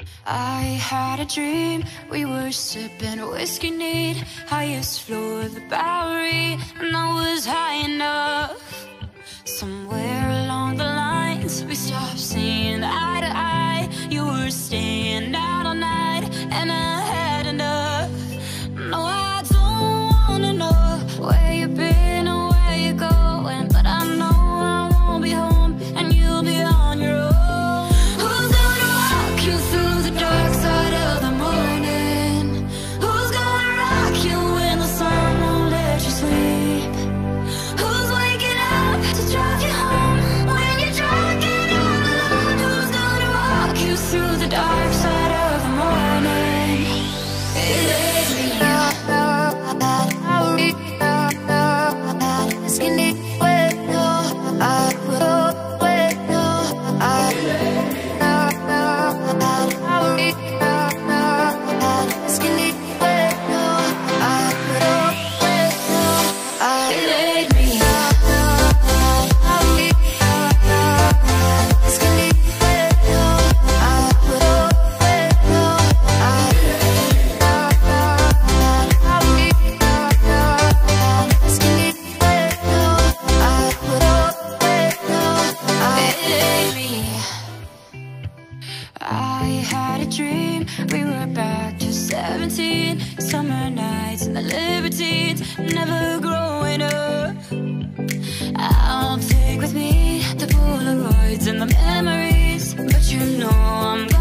I had a dream, we were sipping whiskey neat, highest floor of the Bowery, and I was high enough. Somewhere along the lines, we stopped seeing eye to eye. You were staying out all night, and I had enough. No, I don't wanna know where you've been or where you're going, but I know I won't be home, and you'll be on your own. Who's gonna walk you through the dark side of the morning? Who's gonna rock you when the sun won't let you sleep? Who's waking up to drive you home when you're drunk and all alone? Who's gonna walk you through the dark side of the morning? It is me. I had a dream, we were back to 17, summer nights and the libertines, never growing up. I'll take with me the Polaroids and the memories, but you know I'm